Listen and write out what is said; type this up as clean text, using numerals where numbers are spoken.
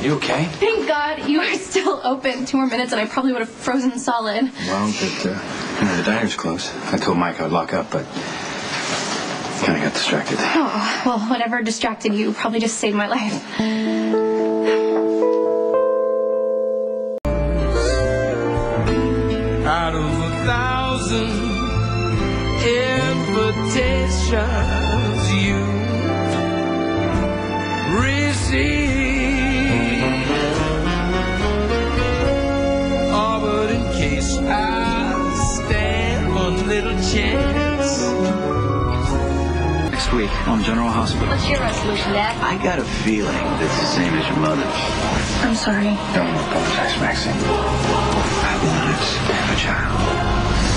You okay? Thank God you are still open. 2 more minutes and I probably would have frozen solid. Well, the diner's closed. I told Mike I'd lock up, but kind of got distracted. Oh, well, whatever distracted you probably just saved my life. Out of 1,000 invitations you receive, oh, but in case I stand one little chance. Next week on General Hospital. What's your resolution, Dad? I got a feeling that's the same as your mother's. I'm sorry. Don't apologize, Maxie. I wanted to have a child.